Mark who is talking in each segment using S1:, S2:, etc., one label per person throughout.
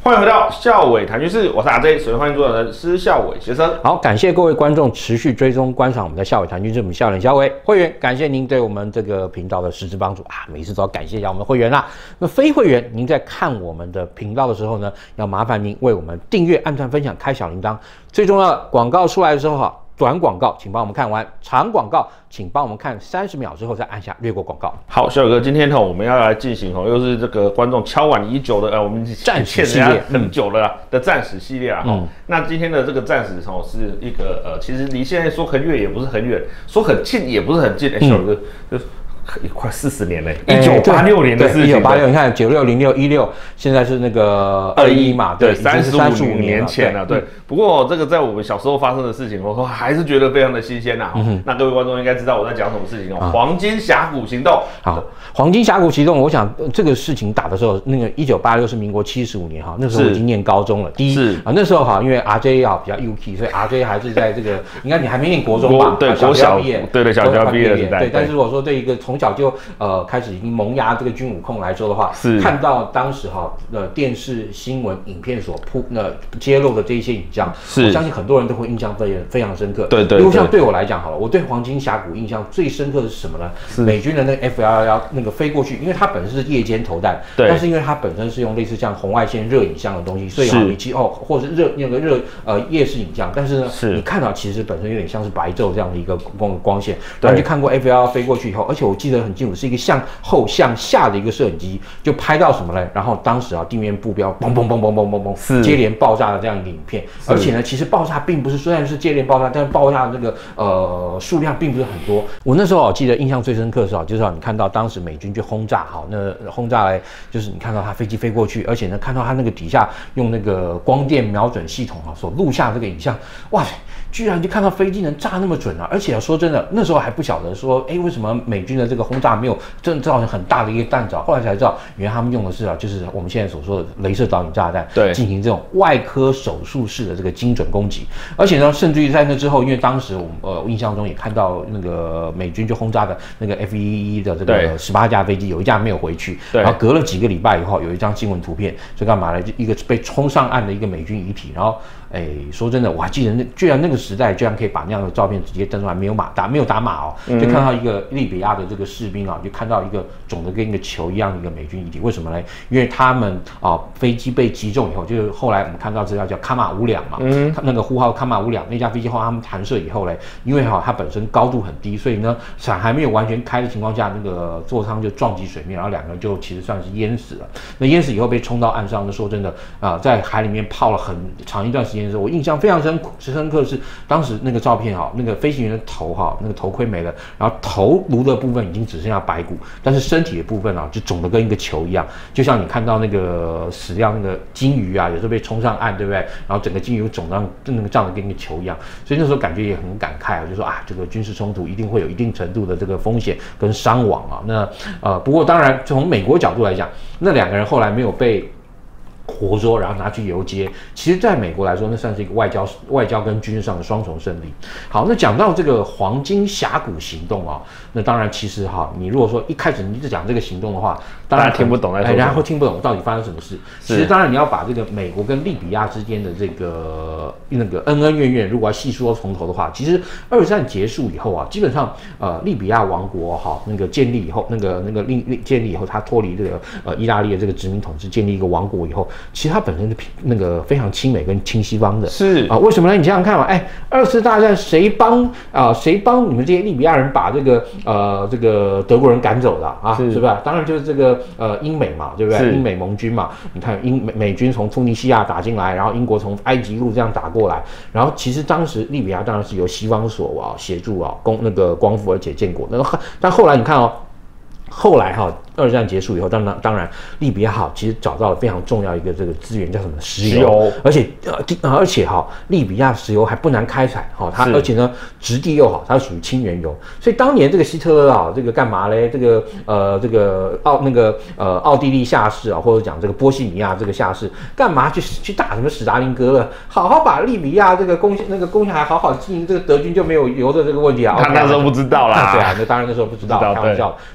S1: 欢迎回到孝伟谈军事，我是阿 J， 首先欢迎主讲人施孝伟先生。
S2: 好，感谢各位观众持续追踪观赏我们的孝伟谈军事，我们孝伟孝伟会员，感谢您对我们这个频道的实质帮助啊！每次都要感谢一下我们的会员啦。那非会员，您在看我们的频道的时候呢，要麻烦您为我们订阅、按赞、分享、开小铃铛。最重要的，广告出来的时候哈。短广告请帮我们看完，长广告请帮我们看30秒之后再按下略过广告。
S1: 好，小伟哥，今天我们要来进行又是这个观众敲碗已久的我们
S2: 战史系列
S1: 很久了的战史系列啊。那今天的这个战史是一个其实离现在说很远也不是很远，说很近也不是很近。小伟哥就是。快40年了，1986年的事情。
S2: 1986，你看96、06、16，现在是那个21嘛，
S1: 对，35年前了，对。不过这个在我们小时候发生的事情，我还是觉得非常的新鲜呐。那各位观众应该知道我在讲什么事情哦，黄金峡谷行动。
S2: 好，黄金峡谷行动，我想这个事情打的时候，那个1986是民国75年哈，那时候我已经念高中了。第一啊，那时候哈，因为 RJ 比较 UK， 所以 RJ 还是在这个，应该你还没念国中吧？
S1: 对，国小毕业，对，小学毕业的时代。
S2: 对，但是如果说对一个从小就开始已经萌芽这个军武控来说的话，看到当时电视新闻影片所揭露的这一些影像，我相信很多人都会印象非常深刻。对，因为像对我来讲好了，我对黄金峡谷印象最深刻的是什么呢？美军的那个 F111那个飞过去，因为它本身是夜间投弹，但是因为它本身是用类似像红外线热影像的东西，所以你其实或者是夜视影像，但是呢，你看到其实本身有点像是白昼这样的一个光线。然后就看过 F111飞过去以后，而且我记得很清楚，是一个向后向下的一个摄影机，就拍到什么呢？然后当时地面目标嘣嘣嘣嘣嘣嘣嘣接连爆炸的这样一个影片，而且呢，其实爆炸并不是虽然是接连爆炸，但是爆炸的这个数量并不是很多。我那时候记得印象最深刻的是就是你看到当时美军去轰炸，那轰炸来就是你看到他飞机飞过去，而且呢看到他那个底下用那个光电瞄准系统所录下这个影像，哇塞！居然就看到飞机能炸那么准啊！而且说真的，那时候还不晓得说，为什么美军的这个轰炸没有真造成很大的一个弹着？后来才知道，原来他们用的是就是我们现在所说的雷射导引炸弹，对，进行这种外科手术式的这个精准攻击。而且呢，甚至于在那之后，因为当时我印象中也看到那个美军就轰炸的那个 F-111的这个18架飞机，有一架没有回去，然后隔了几个礼拜以后，有一张新闻图片，是干嘛呢？就一个被冲上岸的一个美军遗体，然后。说真的，我还记得居然那个时代居然可以把那样的照片直接登出来，没有打码就看到一个利比亚的这个士兵就看到一个肿得跟一个球一样的一个美军遗体。为什么呢？因为他们飞机被击中以后，就是后来我们看到资料叫卡马五两嘛，那个呼号卡马五两那架飞机后他们弹射以后呢，因为它本身高度很低，所以呢伞还没有完全开的情况下，那个座舱就撞击水面，然后两个人就其实算是淹死了。那淹死以后被冲到岸上，说真的在海里面泡了很长一段时间。我印象非常深刻的是，当时那个照片那个飞行员的头那个头盔没了，然后头颅的部分已经只剩下白骨，但是身体的部分就肿得跟一个球一样，就像你看到那个死掉那个鲸鱼有时候被冲上岸，对不对？然后整个鲸鱼肿到那个胀得跟一个球一样，所以那时候感觉也很感慨就说这个军事冲突一定会有一定程度的这个风险跟伤亡那不过当然从美国角度来讲，那两个人后来没有被活捉，然后拿去游街。其实，在美国来说，那算是一个外交跟军事上的双重胜利。好，那讲到这个黄金峡谷行动那当然其实你如果说一开始你一直讲这个行动的话，当然
S1: 听不懂
S2: 然后听不懂到底发生什么事。其实当然你要把这个美国跟利比亚之间的这个那个恩恩怨怨，如果要细说从头的话，其实二战结束以后基本上利比亚王国那个建立以后，建立以后，他脱离这个意大利的这个殖民统治，建立一个王国以后。其实它本身是那个非常亲美跟亲西方的，
S1: 是
S2: 为什么呢？你想想看二次大战谁帮你们这些利比亚人把这个德国人赶走的是吧？当然就是这个英美嘛，对不对？英美盟军嘛，你看美军从突尼西亚打进来，然后英国从埃及路这样打过来，然后其实当时利比亚当然是由西方所协助光复而且建国，但后来你看后来二战结束以后，当然利比亚其实找到了非常重要一个这个资源叫什么石油，而且利比亚石油还不难开采而且呢质地又好，它属于轻原油，所以当年这个希特勒这个干嘛嘞？这个奥地利下士或者讲这个波西米亚这个下士干嘛去打什么史达林格勒？好好把利比亚这个攻下来，好好经营，这个德军就没有油的这个问题
S1: 他那时候不知道啦，
S2: 对那当然那时候不知道，开玩笑，对。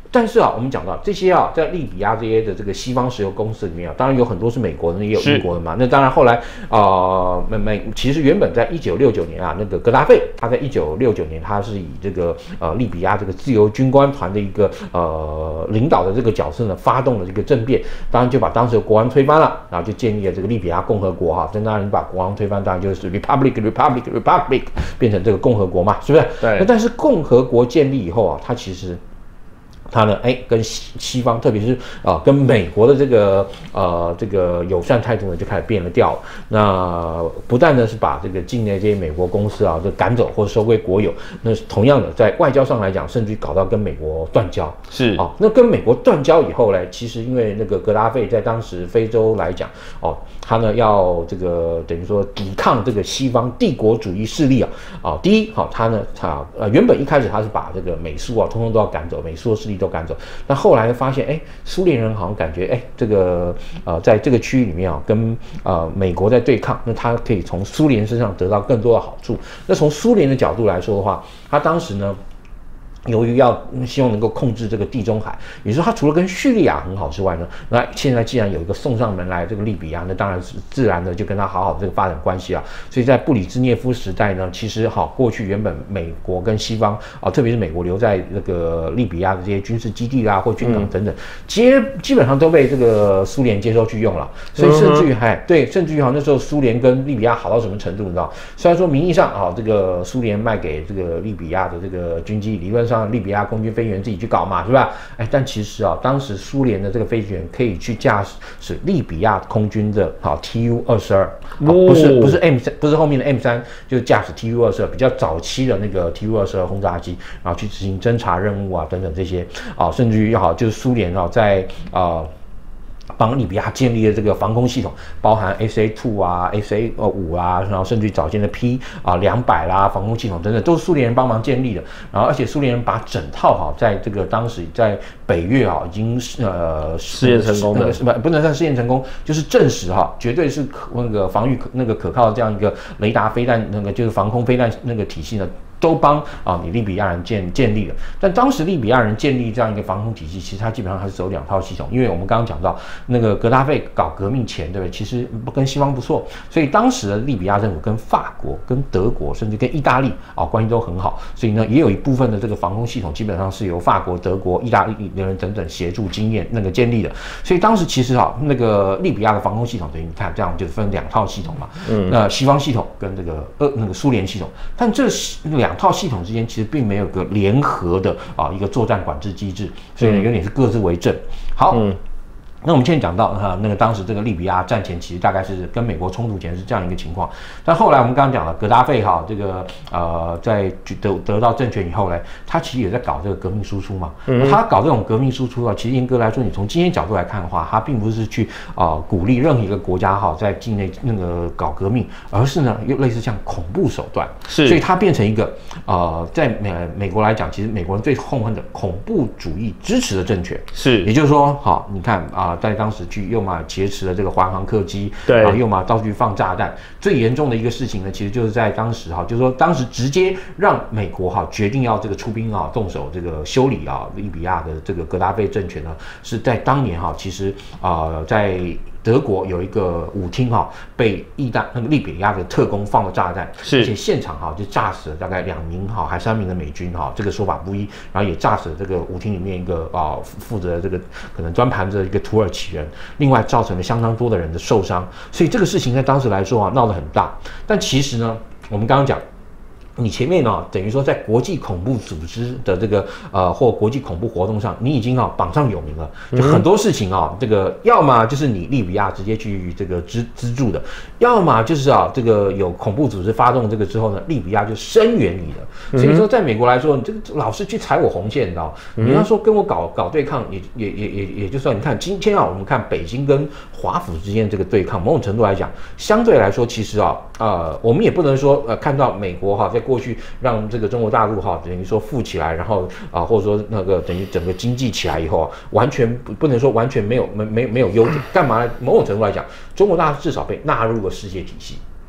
S2: 但是啊，我们讲到这些啊，在利比亚这些的这个西方石油公司里面啊，当然有很多是美国的，也有英国的嘛。那当然后来其实原本在1969年啊，那个格达费他在1969年他是以这个利比亚这个自由军官团的一个领导的这个角色呢，发动了这个政变，当然就把当时的国王推翻了，然后就建立了这个利比亚共和国哈。当然你把国王推翻，当然就是 republic 变成这个共和国嘛，是不是？
S1: 对。
S2: 那但是共和国建立以后啊，它呢，跟西方，特别是跟美国的这个友善态度呢，就开始变了调。那不但呢是把这个境内这些美国公司啊，就赶走或者收归国有，那同样的在外交上来讲，甚至搞到跟美国断交。
S1: 是
S2: 啊，那跟美国断交以后呢，其实因为那个格达费在当时非洲来讲，他呢要这个等于说抵抗这个西方帝国主义势力第一，他原本一开始他是把这个美苏通通都要赶走，美苏的势力都赶走。那后来发现，苏联人好像感觉，这个在这个区域里面跟美国在对抗，那他可以从苏联身上得到更多的好处。那从苏联的角度来说的话，他当时呢，由于希望能够控制这个地中海，也就是说，他除了跟叙利亚很好之外呢，那现在既然有一个送上门来这个利比亚，那当然是自然的就跟他好好的这个发展关系啊。所以在布里兹涅夫时代呢，其实过去原本美国跟西方特别是美国留在那个利比亚的这些军事基地啦或军港等等，基本上都被这个苏联接收去用了。所以甚至于那时候苏联跟利比亚好到什么程度，你知道？虽然说名义上这个苏联卖给这个利比亚的这个军机，理论上利比亚空军飞行员自己去搞嘛，是吧？但其实当时苏联的这个飞行员可以去驾驶利比亚空军的TU-22，不是 M3，不是后面的 M3，就是驾驶 TU-22比较早期的那个 TU-22轰炸机，然后去执行侦察任务等等这些甚至于就是苏联在帮利比亚建立了这个防空系统，包含 SA-2 啊、SA-5啊，然后甚至早间的 P-200啦防空系统等等，都是苏联人帮忙建立的。然后而且苏联人把整套在这个当时在北越已经
S1: 试验成功的，
S2: 不能算试验成功，就是证实绝对是那个防御那个可靠的这样一个雷达飞弹那个就是防空飞弹那个体系呢，都帮你利比亚人建立了。但当时利比亚人建立这样一个防空体系，其实它基本上还是走2套系统，因为我们刚刚讲到那个格达费搞革命前，对不对？其实跟西方不错，所以当时的利比亚政府跟法国、跟德国，甚至跟意大利关系都很好，所以呢，也有一部分的这个防空系统基本上是由法国、德国、意大利的人等等协助经验那个建立的。所以当时其实那个利比亚的防空系统，等于你看这样就分2套系统嘛，那西方系统跟这个那个苏联系统，但这2套系统之间其实并没有个联合的一个作战管制机制，所以呢有点是各自为政。好。那我们现在讲到那个当时这个利比亚战前其实大概是跟美国冲突前是这样一个情况，但后来我们刚刚讲了格达费这个在得到政权以后呢，他其实也在搞这个革命输出嘛。他搞这种革命输出其实严格来说，你从今天角度来看的话，他并不是去鼓励任何一个国家在境内那个搞革命，而是呢又类似像恐怖手段，所以它变成一个在美国来讲，其实美国人最痛恨的恐怖主义支持的政权。是，也就是说你看在当时又嘛劫持了这个华航客机，对，又嘛到处放炸弹。最严重的一个事情呢，其实就是在当时就是说当时直接让美国决定要这个出兵动手这个修理利比亚的这个格达费政权呢，是在当年其实在德国有一个舞厅被那个利比亚的特工放了炸弹，而且现场就炸死了大概2名还3名的美军这个说法不一，然后也炸死了这个舞厅里面一个负责这个可能端盘着一个土耳其人，另外造成了相当多的人的受伤，所以这个事情在当时来说闹得很大。但其实呢，我们刚刚讲。你前面等于说在国际恐怖组织的这个或国际恐怖活动上，你已经榜上有名了。就很多事情这个要么就是你利比亚直接去这个资助的，要么就是这个有恐怖组织发动这个之后呢，利比亚就声援你的。所以说，在美国来说，你这个老是去踩我红线，你知道？你要说跟我搞对抗，也就算你看今天我们看北京跟华府之间这个对抗，某种程度来讲，相对来说，其实我们也不能说看到美国在过去让这个中国大陆等于说富起来，然后或者说那个等于整个经济起来以后完全不能说完全没有优点，干嘛呢？某种程度来讲，中国大陆至少被纳入了世界体系。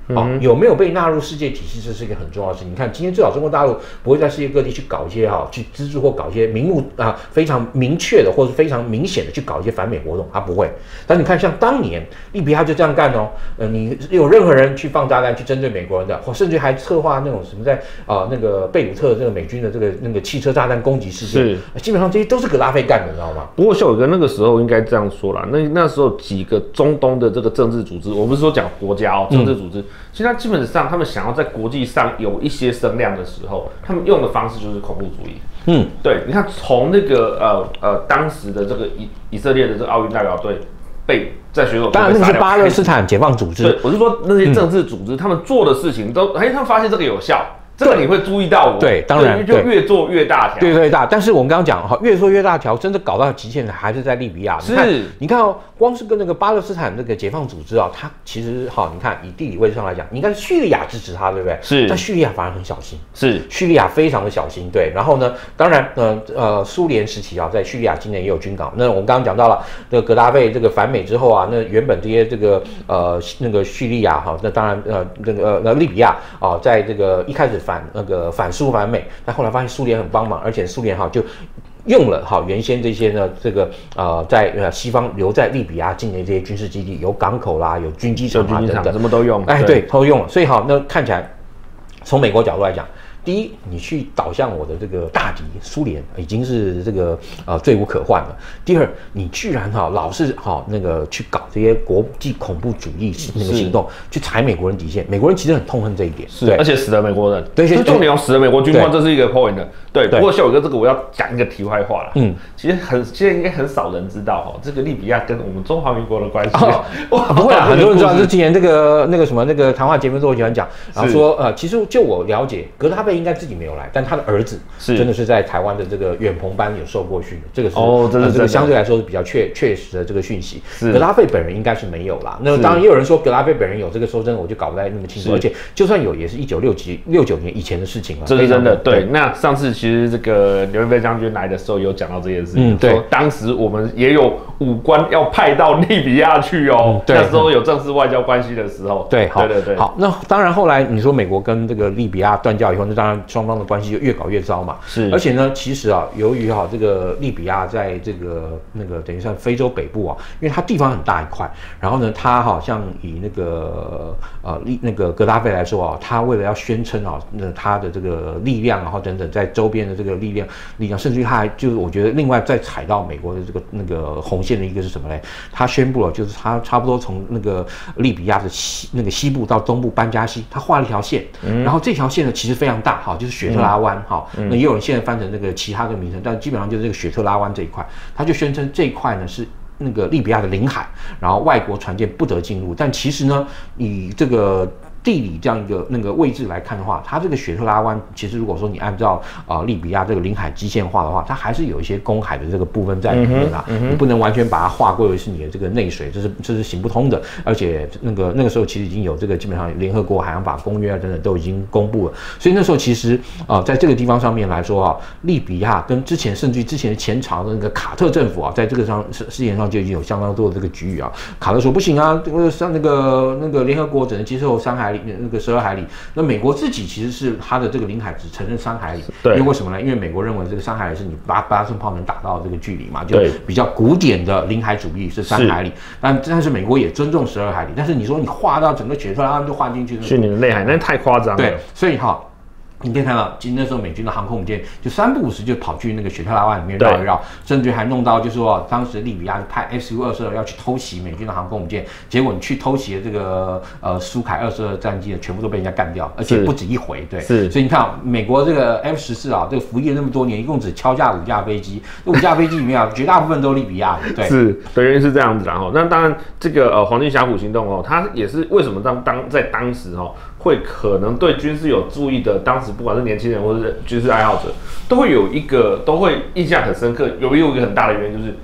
S2: 有没有被纳入世界体系，这是一个很重要的事情。你看，今天至少中国大陆不会在世界各地去搞一些去资助或搞一些明目非常明确的或是非常明显的去搞一些反美活动，它不会。但你看，像当年利比亚就这样干哦，你有任何人去放炸弹去针对美国人的，或甚至还策划那种什么在那个贝鲁特这个美军的那个汽车炸弹攻击事件，基本上这些都是格达费干的，你知道吗？
S1: 不过孝伟哥那个时候应该这样说啦，那时候几个中东的这个政治组织，我不是说讲国家政治组织。其实他基本上，他们想要在国际上有一些声量的时候，他们用的方式就是恐怖主义。对，你看从那个当时的这个以色列的这个奥运代表队被在选手，
S2: 当然那是巴勒斯坦解放组织。
S1: 对，我是说那些政治组织，他们做的事情都，他们发现这个有效。这个你会注意到我，
S2: 对，当然
S1: 就越做越大条，
S2: 越大。但是我们刚刚讲越做越大条，真的搞到极限的还是在利比亚。你看光是跟那个巴勒斯坦那个解放组织它其实你看以地理位置上来讲，你应该是叙利亚支持它，对不对？
S1: 是，
S2: 但叙利亚反而很小心，叙利
S1: 叙
S2: 亚非常的小心，对。然后呢，当然苏联时期在叙利亚境内也有军港。那我们刚刚讲到了那个格达费这个反美之后那原本这些这个那个叙利亚那当然那利比亚在这个一开始反苏反美，但后来发现苏联很帮忙，而且苏联就用了原先这些呢这个在西方留在利比亚境内这些军事基地，有港口啦，有军机场等等，
S1: 什么都用，
S2: 对，都用了。所以那看起来从美国角度来讲，第一，你去导向我的这个大敌苏联，已经是这个罪无可逭了。第二，你居然老是那个去搞这些国际恐怖主义那个行动，去踩美国人底线。美国人其实很痛恨这一点，
S1: 对，而且死了美国人，
S2: 对，
S1: 重点死了美国军官，这是一个 point 的。对，不过孝伟哥这个我要讲一个题外话了。其实现在应该很少人知道这个利比亚跟我们中华民国的关系。
S2: 不会很多人知道。之前那个什么那个谈话节目中我喜欢讲，然后说其实就我了解，格达费应该自己没有来，但他的儿子真的是在台湾的这个远鹏班有受过训的，这个是这个相对来说是比较确实的这个讯息。格达费本人应该是没有啦。那当然也有人说格达费本人有，这个说真的我就搞不太那么清楚，而且就算有，也是1969年以前的事情了。
S1: 这是真的。对，那上次其实这个刘元飞将军来的时候有讲到这件事情，说当时我们也有武官要派到利比亚去那时候有正式外交关系的时候。对，好，那当然后来你说美国跟这个利比亚断交以后，那当然双方的关系就越搞越糟嘛。而且呢，其实由于这个利比亚在这个等于算非洲北部因为它地方很大一块，然后呢，它像以那个格达费来说他为了要宣称他的这个力量然后等等在周边的这个力量，甚至于他还就是我觉得另外再踩到美国的这个红线的一个是什么呢？他宣布了，就是他差不多从那个利比亚的西部到东部班加西，他画了一条线，然后这条线呢其实非常大就是雪特拉湾那也有人现在翻成这个其他的名称，但基本上就是这个雪特拉湾这一块，他就宣称这一块呢是那个利比亚的领海，然后外国船舰不得进入。但其实呢，以这个地理这样一个位置来看的话，它这个雪特拉湾其实如果说你按照利比亚这个领海基线画的话，它还是有一些公海的这个部分在里面啦，你不能完全把它划归为是你的这个内水，这是行不通的。而且那个时候其实已经有这个基本上联合国海洋法公约等等都已经公布了，所以那时候其实在这个地方上面来说利比亚跟甚至于之前的前朝的那个卡特政府在这个事件上就已经有相当多的这个局域卡特说不行像那个联合国只能接受3海里12海里，那美国自己其实是它的这个领海只承认3海里，因为为什么呢？因为美国认为这个3海里是你8寸炮能打到这个距离嘛，就比较古典的领海主义是3海里，但是美国也尊重12海里，但是你说你划到整个雪特拉湾就划进去， 是你的内海，那太夸张了。
S2: 对，所以你可以看到，其实那时候美军的航空母舰就3不5时就跑去那个雪特拉湾里面绕一绕，甚至还弄到就是说，当时利比亚派 F-15-22要去偷袭美军的航空母舰，结果你去偷袭的这个苏凯22战机全部都被人家干掉，而且不止一回。对，所以你看美国这个 F-14这个服役了那么多年，一共只敲架5架飞机，这5架飞机里面绝大部分都利比亚的。对，
S1: 原因是这样子那当然这个黄金峡谷行动它也是为什么在当时会可能对军事有注意的，当时不管是年轻人或是军事爱好者，都会印象很深刻。有一个很大的原因就是，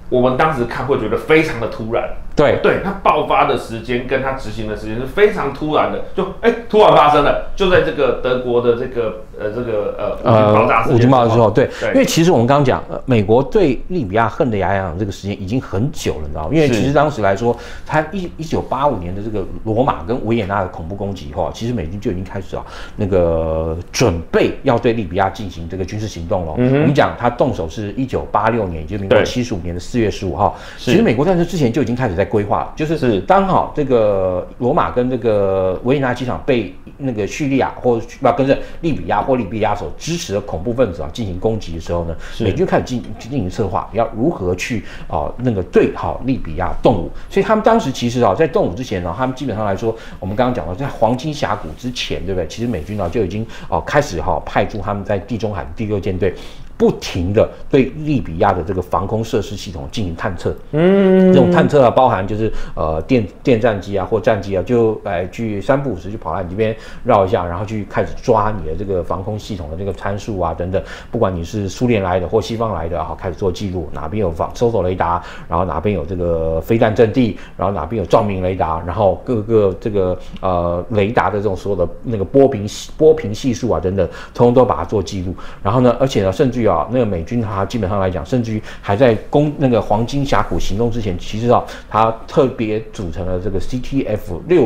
S1: 我们当时看会觉得非常的突然。对，它爆发的时间跟它执行的时间是非常突然的，就突然发生了，就在这个德国的这个
S2: 五军爆炸之后，对，因为其实我们刚刚讲，美国对利比亚恨得牙痒这个时间已经很久了，你知道吗？因为其实当时来说，它1985年的这个罗马跟维也纳的恐怖攻击以后，其实美军就已经开始那个准备要对利比亚进行这个军事行动了。我们讲它动手是1986年，也就是民国75年的4月15号。其实美国在这之前就已经开始在规划，就是刚好这个罗马跟这个维也纳机场被那个叙利亚或跟着利比亚或利比亚所支持的恐怖分子进行攻击的时候呢，美军开始进行策划，要如何去那个对好利比亚动武。所以他们当时其实在动武之前他们基本上来说，我们刚刚讲到在黄金峡谷之前，对不对？其实美军就已经开始派出他们在地中海第6舰队。不停的对利比亚的这个防空设施系统进行探测，这种探测包含就是电战机或战机就去3不5时就跑来你这边绕一下，然后去开始抓你的这个防空系统的这个参数等等，不管你是苏联来的或西方来的开始做记录，哪边有搜索雷达，然后哪边有这个飞弹阵地，然后哪边有照明雷达，然后各个这个雷达的这种所有的那个波频系数等等，通通都把它做记录，然后呢，而且呢，甚至于那个美军它基本上来讲，甚至于还在攻那个黄金峡谷行动之前，其实它特别组成了这个 CTF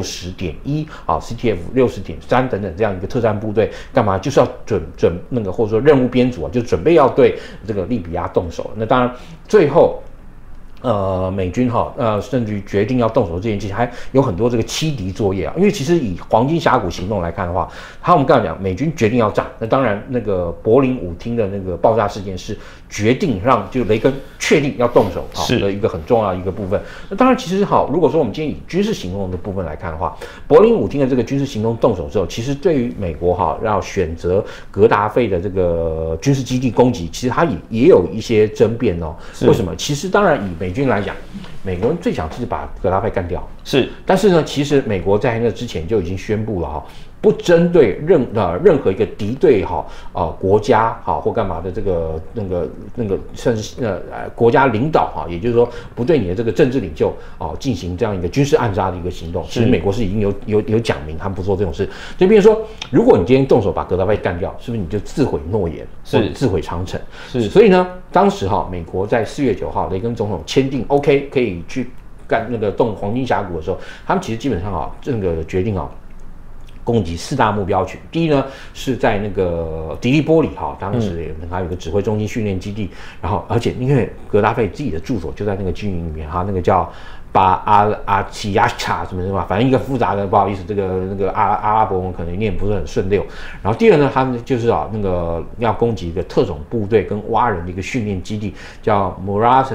S2: 60.1 CTF 60.3等等这样一个特战部队，干嘛就是要准那个或者说任务编组就准备要对这个利比亚动手。那当然最后。美军甚至于决定要动手这件事情，还有很多这个欺敌作业因为其实以黄金峡谷行动来看的话，我们刚才讲美军决定要战，那当然那个柏林舞厅的那个爆炸事件是决定让就雷根确定要动手的一个很重要的一个部分。那当然其实如果说我们今天以军事行动的部分来看的话，柏林舞厅的这个军事行动动手之后，其实对于美国要选择格达费的这个军事基地攻击，其实它也有一些争辩为什么？其实当然以美军来讲，美国人最想就是把格达费干掉，但是呢，其实美国在那之前就已经宣布了不针对任何一个敌对国家或干嘛的这个甚至国家领导也就是说不对你的这个政治领袖进行这样一个军事暗杀的一个行动。其实美国是已经有讲明他们不做这种事。就比如说，如果你今天动手把格达费干掉，是不是你就自毁诺言，或者自毁长城？所以呢，当时美国在4月9号雷根总统签订 OK 可以去干那个动黄金峡谷的时候，他们其实基本上这个决定攻击4大目标群。第一呢，是在那个迪利波里当时还有一个指挥中心训练基地，然后而且因为格达费自己的住所就在那个军营里面那个叫巴阿奇亚卡什么，反正一个复杂的，不好意思，这个那个阿拉伯文可能念不是很顺溜。然后第二呢，他们就是那个要攻击一个特种部队跟蛙人的一个训练基地，叫 Murat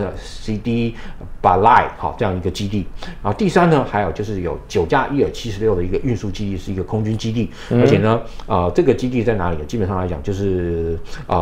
S2: CD Balai 这样一个基地。然后第三呢，还有就是有9架伊尔76的一个运输基地，是一个空军基地，而且呢，这个基地在哪里？基本上来讲就是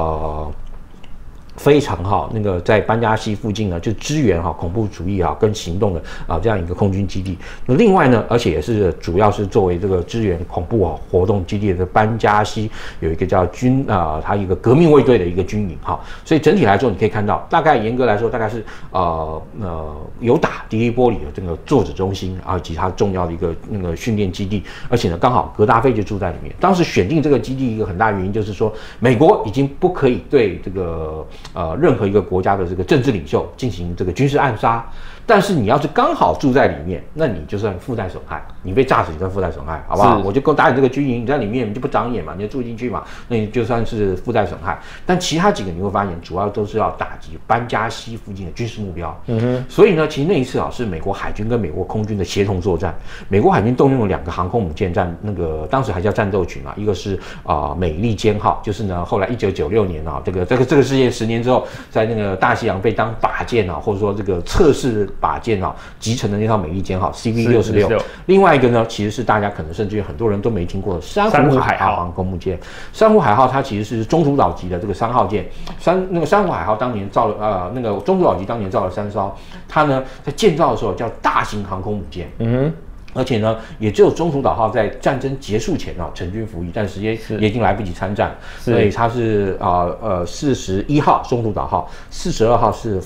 S2: 非常那个在班加西附近呢，就支援恐怖主义跟行动的这样一个空军基地。那另外呢，而且也是主要是作为这个支援恐怖活动基地的班加西有一个叫它一个革命卫队的一个军营所以整体来说，你可以看到，大概严格来说，大概是有打迪利波里的这个作指中心以及它重要的一个那个训练基地，而且呢，刚好格达费就住在里面。当时选定这个基地一个很大原因就是说，美国已经不可以对这个任何一个国家的这个政治领袖进行这个军事暗杀，但是你要是刚好住在里面，那你就算附带损害，你被炸死你算附带损害，好不好？我就打你这个军营，你在里面你就不长眼嘛，你就住进去嘛，那你就算是附带损害。但其他几个你会发现，主要都是要打击班加西附近的军事目标。所以呢，其实那一次是美国海军跟美国空军的协同作战。美国海军动用了2个航空母舰那个当时还叫战斗群一个是美利坚号，就是呢后来1996年这个事件10年之后，在那个大西洋被当靶舰或者说这个测试靶舰集成的那套美利坚号 CV66。另外一个呢，其实是大家可能甚至于很多人都没听过的珊瑚海号航空母舰。珊瑚海号它其实是中途岛级的这个3号舰。那个珊瑚海号当年造了那个中途岛级当年造了3艘，它呢在建造的时候叫大型航空母舰。 而且呢，也只有中途岛号在战争结束前成军服役，但时间也已经来不及参战，所以它是41号中途岛号，42号是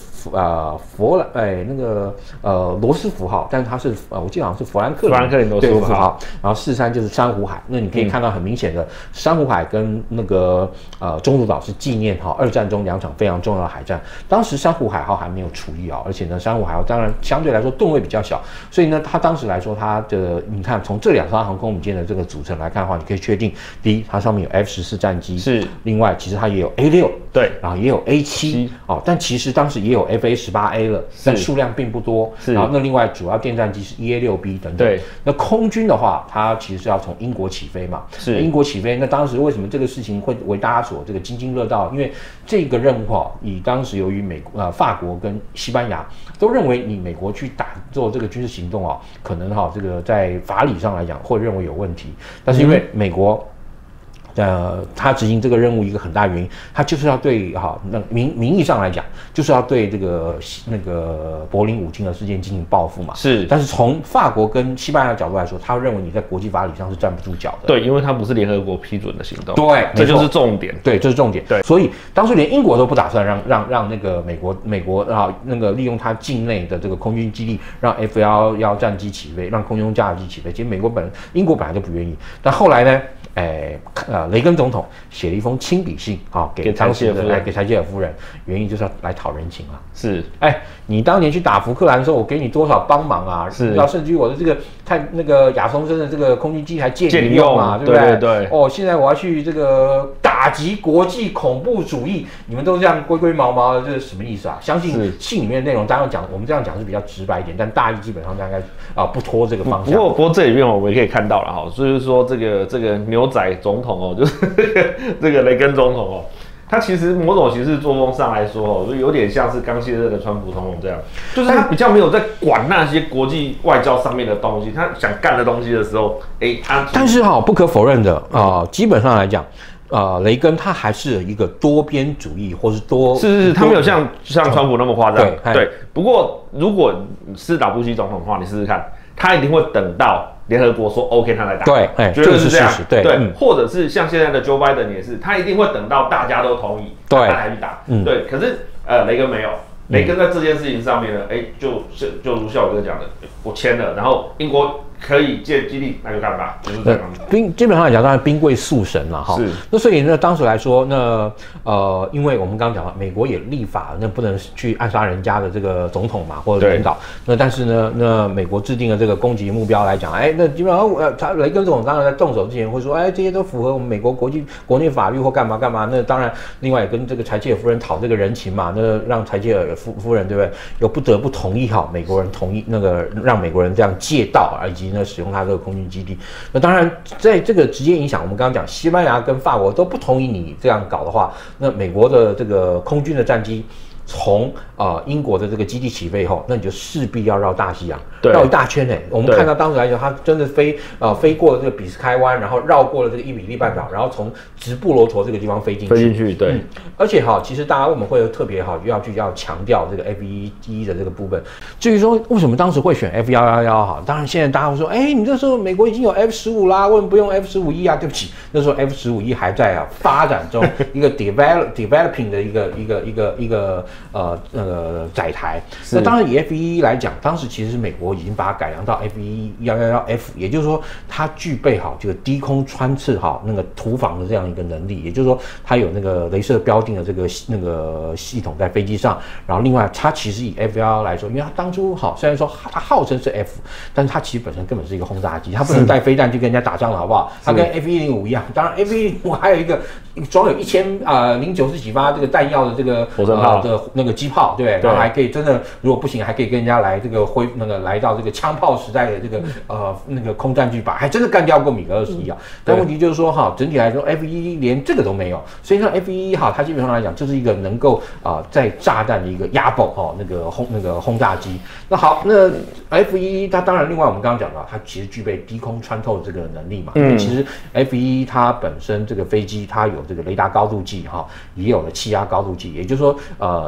S2: 罗斯福号，但是它是我记得好像是富兰克林罗斯福号，然后43就是珊瑚海。那你可以看到很明显的，珊瑚海跟那个中途岛是纪念二战中2场非常重要的海战。当时珊瑚海号还没有除役而且呢，珊瑚海号当然相对来说吨位比较小，所以呢，它当时来说它的你看从这2艘航空母舰的这个组成来看的话，你可以确定，第一，它上面有 F14战机，是，另外其实它也有 A6，对，然后也有 A7，但其实当时也有 FA18A 了，但数量并不多。然后那另外主要电战机是 EA6B 等等。对，那空军的话，它其实是要从英国起飞嘛，是英国起飞。那当时为什么这个事情会为大家所这个津津乐道？因为这个任务以当时由于法国跟西班牙都认为你美国去做这个军事行动可能这个在法理上来讲会认为有问题，但是因为美国他执行这个任务一个很大原因，他就是要对那名义上来讲，就是要对这个那个柏林5卿的事件进行报复嘛。是，但是从法国跟西班牙的角度来说，他认为你在国际法理上是站不住脚的。对，因为它不是联合国批准的行动。对，这就是重点。对，这是重点。对，所以当初连英国都不打算让那个美国那个利用它境内的这个空军基地，让 F-11战机起飞，让空中加油机起飞。其实英国本来就不愿意，但后来呢？雷根总统写了一封亲笔信给当时的给柴契尔夫人，原因就是要来讨人情了。是，你当年去打福克兰的时候，我给你多少帮忙啊？是，甚至于我的这个那个亚松森的这个空军机还借你用嘛，对不对？对。现在我要去这个打击国际恐怖主义，你们都这样龟毛毛的，这是什么意思啊？相信信里面的内容，当然我们这样讲是比较直白一点，但大意基本上大概不脱这个方向。不过这里面我们也可以看到了所以说这个牛仔总统就是这个雷根总统他其实某种形式作风上来说就有点像是刚卸任的川普总统这样，就是他比较没有在管那些国际外交上面的东西，他想干的东西的时候，但是不可否认的基本上来讲。雷根他还是一个多边主义，或是他没有像川普那么夸张。对，不过如果是老布希总统的话，你试试看，他一定会等到联合国说 OK 他来打。对，绝对是这样。对，或者是像现在的 Joe Biden 也是，他一定会等到大家都同意，他才去打。对，可是雷根没有。雷根在这件事情上面呢，就如孝哥讲的，我签了，然后英国可以借基地，那就干吧，就是这样。基本上来讲，当然兵贵速审了哈。是。那所以呢，当时来说，因为我们刚刚讲了，美国也立法，那不能去暗杀人家的这个总统嘛，或者领导。那但是呢，那美国制定的这个攻击目标来讲，那基本上他雷根总统当然在动手之前会说，这些都符合我们美国国内法律或干嘛。那当然，另外也跟这个柴契尔夫人讨这个人情嘛，那让柴契尔夫人对不对？又不得不同意美国人同意让美国人这样借道，以及使用他这个空军基地。那当然，在这个直接影响，我们刚刚讲西班牙跟法国都不同意你这样搞的话，那美国的这个空军的战机从英国的这个基地起飞以后，那你就势必要绕大西洋，绕一大圈我们看到当时来讲，它真的飞过了这个比斯开湾，然后绕过了这个伊比利半岛，然后从直布罗陀这个地方飞进去。对，而且其实大家我们会特别要强调这个 F-11的这个部分。至于说为什么当时会选 F-111当然现在大家会说，你这时候美国已经有 F-15啦，为什么不用 F-15E 啊？对不起，那时候 F-15E 还在发展中，一个 developing 的一个载台。那当然以 F-11来讲，当时其实美国已经把它改良到 F-11F， 也就是说它具备这个低空穿刺那个突防的这样一个能力，也就是说它有那个雷射标定的这个系统在飞机上。然后另外它其实以 F-11来说，因为它当初虽然说它号称是 F， 但是它其实本身根本是一个轰炸机，它不能带飞弹去跟人家打仗了，好不好？它跟 F-105一样。当然 F-105还有一个装有1090几发这个弹药的这个火箭炮的那个机炮，对，然后还可以真的如果不行，还可以跟人家来这个来到这个枪炮时代的这个那个空战巨靶，还真的干掉过米格21但问题就是说整体来说 F-11连这个都没有，所以说 F-11它基本上来讲就是一个能够在炸弹的一个压爆那个轰炸机。那好，那 F-11它当然另外我们刚刚讲到，它其实具备低空穿透这个能力嘛。因为其实 F-11它本身这个飞机它有这个雷达高度计也有了气压高度计，也就是说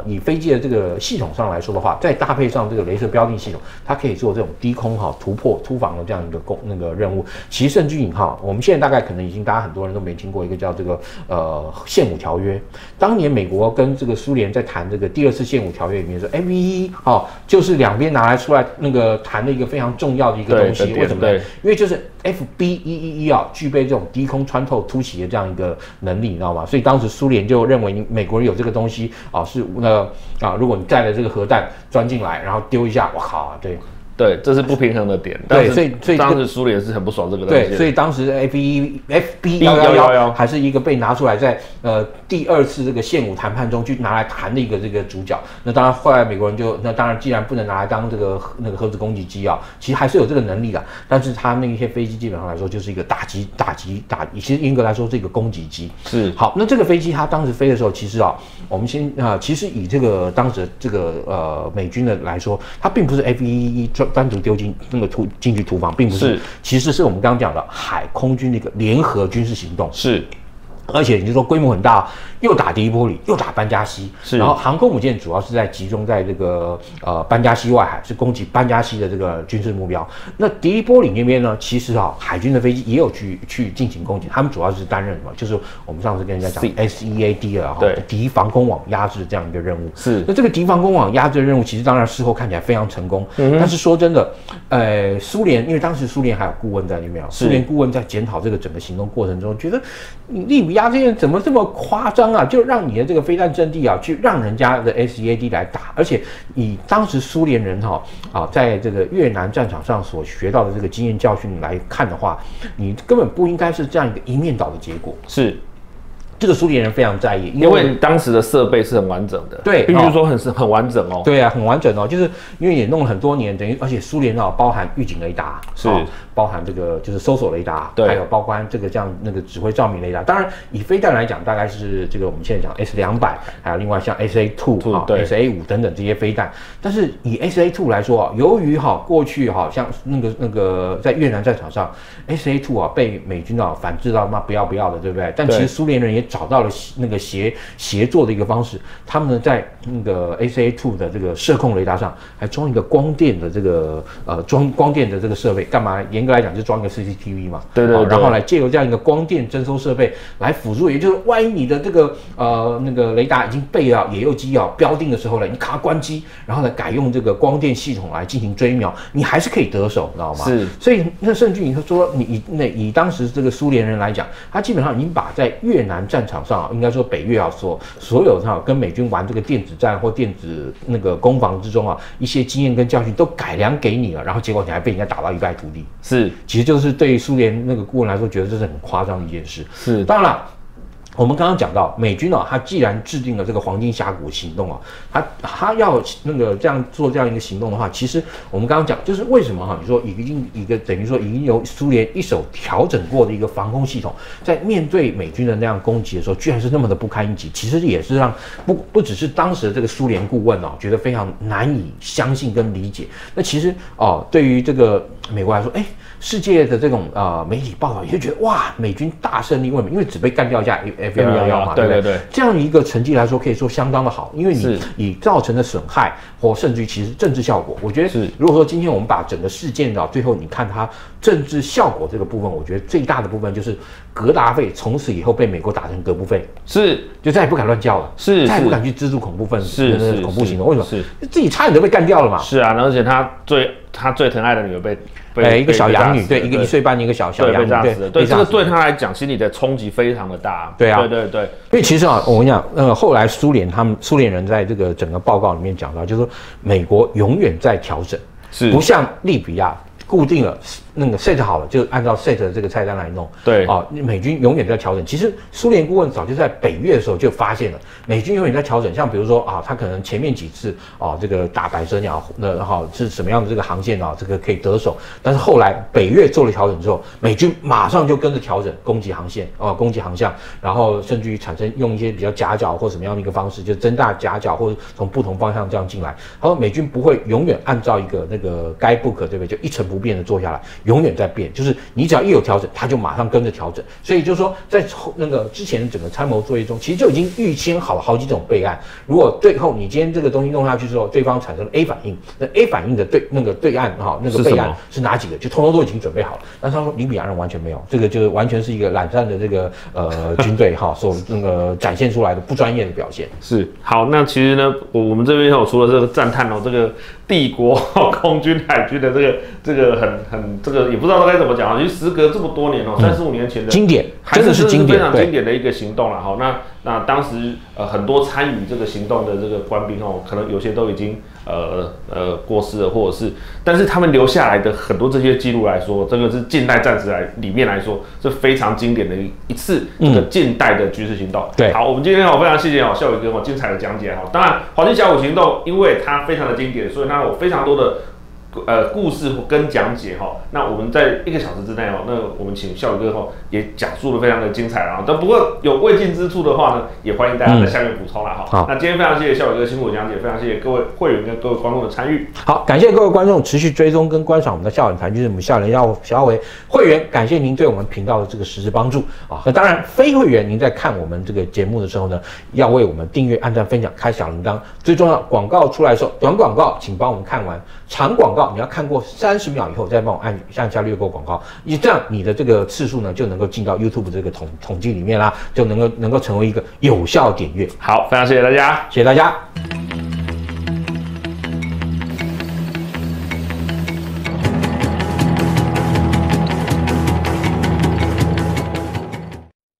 S2: 以飞机的这个系统上来说的话，再搭配上这个雷射标定系统，它可以做这种低空突破突防的这样一个任务。其实甚至于我们现在大概可能已经大家很多人都没听过一个叫这个宪武条约。当年美国跟这个苏联在谈这个第2次宪武条约里面说 ，F11就是两边拿来出来谈的一个非常重要的一个东西。为什么呢？因为就是 FB111具备这种低空穿透突袭的这样一个能力，你知道吗？所以当时苏联就认为美国人有这个东西是如果你带了这个核弹钻进来，然后丢一下，我靠，
S1: 对，这是不平衡的点。
S2: 对，所以
S1: 当时苏联是很不爽这个东西。
S2: 对，所以当时 FB111还是一个被拿出来在第2次这个宪武谈判中去拿来谈的一个这个主角。那当然后来美国人当然既然不能拿来当这个核子攻击机其实还是有这个能力的。但是它那些飞机基本上来说就是一个打击，其实严格来说是一个攻击机。是。好，那这个飞机它当时飞的时候，其实我们先其实以这个当时这个美军的来说，它并不是 F111单独丢进进去突防，并不是，其实是我们刚刚讲的海空军的一个联合军事行动。是。而且你就说规模很大，又打迪利波里，又打班加西，然后航空母舰主要是集中在这个班加西外海，是攻击班加西的这个军事目标。那迪利波里那边呢，其实海军的飞机也有去进行攻击，他们主要是担任什么？就是我们上次跟人家讲 SEAD 的敌防空网压制这样一个任务。是。那这个敌防空网压制的任务，其实当然事后看起来非常成功，但是说真的，苏联因为当时苏联还有顾问在里面，苏联顾问在检讨这个整个行动过程中，觉得利比亚这些人怎么这么夸张就让你的这个飞弹阵地去让人家的 SEAD 来打，而且以当时苏联人在这个越南战场上所学到的这个经验教训来看的话，你根本不应该是这样一个一面倒的结果。是。这个苏联人非常在意，
S1: 因为当时的设备是很完整的，
S2: 对，
S1: 必须说很完整
S2: 对啊，很完整就是因为也弄了很多年，等于而且苏联包含预警雷达，是包含这个就是搜索雷达，对，还有包括这个指挥照明雷达。当然以飞弹来讲，大概是这个我们现在讲 S200，还有另外像 SA2、SA5等等这些飞弹。但是以 SA2来说由于过去像那个在越南战场上 SA2被美军反制到不要的，对不对？但其实苏联人也找到了那个协作的一个方式，他们呢在那个 SA2的这个射控雷达上还装一个光电的这个光电的这个设备，干嘛？严格来讲就装一个 CCTV 嘛，对，然后来借由这样一个光电侦收设备来辅助，也就是万一你的这个那个雷达已经被野诱机标定的时候呢，你卡关机，然后呢改用这个光电系统来进行追瞄，你还是可以得手，你知道吗？是，所以那甚至你说以当时这个苏联人来讲，他基本上已经把在越南战场上应该说北越所有跟美军玩这个电子战或电子那个攻防之中一些经验跟教训都改良给你了，然后结果你还被人家打到一败涂地。是，其实就是对于苏联那个顾问来说，觉得这是很夸张的一件事。是，当然了。我们刚刚讲到美军他既然制定了这个黄金峡谷行动他要这样做这样一个行动的话，其实我们刚刚讲就是为什么你说等于说已经由苏联一手调整过的一个防空系统，在面对美军的那样攻击的时候，居然是那么的不堪一击，其实也是让不只是当时的这个苏联顾问觉得非常难以相信跟理解。那其实对于这个美国来说，世界的这种媒体报道也就觉得哇，美军大胜利，因为只被干掉一架 F111嘛，对不对？这样一个成绩来说，可以说相当的好，因为你造成的损害或甚至于其实政治效果，我觉得如果说今天我们把整个事件最后你看它政治效果这个部分，我觉得最大的部分就是格达费从此以后被美国打成格布费，就再也不敢乱叫了，再也不敢去资助恐怖分子、恐怖行动，为什么？自己差点都被干掉了嘛。
S1: 是啊，而且他最疼爱的女儿被
S2: 一个小养女，对，一个1岁半的一个小养女，
S1: 对，这个对他来讲心里的冲击非常的大。
S2: 对啊，
S1: 对。
S2: 因为其实我跟你讲，后来苏联人在这个整个报告里面讲到，就是说美国永远在调整，不像利比亚固定了那个 set 好了，就按照 set 的这个菜单来弄。对美军永远在调整。其实苏联顾问早就在北越的时候就发现了，美军永远在调整。像比如说他可能前面几次这个打百舌鸟是什么样的这个航线这个可以得手，但是后来北越做了调整之后，美军马上就跟着调整攻击航线攻击航向，然后甚至于产生用一些比较夹角或什么样的一个方式，就增大夹角或者从不同方向这样进来。然后美军不会永远按照一个那个guidebook，对不对？就一成不不变的做下来，永远在变，就是你只要一有调整，它就马上跟着调整。所以就是说，在那个之前的整个参谋作业中，其实就已经预先好了好几种备案。如果最后你今天这个东西弄下去之后，对方产生了 A 反应，那 A 反应的对岸那个备案是哪几个，就通通都已经准备好了。但他说，利比亚人完全没有，这个就是完全是一个懒散的这个军队所那个展现出来的不专业的表现。
S1: 是好，那其实呢，我们这边除了这个赞叹这个帝国空军海军的这个很这个也不知道该怎么讲其实时隔这么多年35年前的
S2: 经典，真的是经典，
S1: 非常经典的一个行动了那当时很多参与这个行动的这个官兵可能有些都已经过世了，或者是，但是他们留下来的很多这些记录来说，这个是近代战史里面来说是非常经典的一次这个近代的军事行动。
S2: 对，
S1: 好，我们今天非常谢谢孝宇哥精彩的讲解当然，黄金峡谷行动因为它非常的经典，所以它有非常多的故事跟讲解那我们在1个小时之内那我们请孝宇哥也讲述的非常的精彩但不过有未尽之处的话呢，也欢迎大家在下面补充啦那今天非常谢谢孝宇哥辛苦的讲解，非常谢谢各位会员跟各位观众的参与。
S2: 好，感谢各位观众持续追踪跟观赏我们的笑脸谈军事，我们笑脸小伟会员，感谢您对我们频道的这个实质帮助那当然非会员，您在看我们这个节目的时候呢，要为我们订阅、按赞、分享、开小铃铛。最重要，广告出来的时候，短广告请帮我们看完，长广告你要看过30秒以后再帮我按下略过广告，这样你的这个次数呢就能够进到 YouTube 这个统计里面啦，就能够成为一个有效点阅。
S1: 好，非常谢谢大家，
S2: 谢谢大家。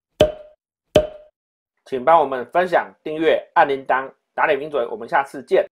S1: 请帮我们分享、订阅、按铃铛、打脸名嘴，我们下次见。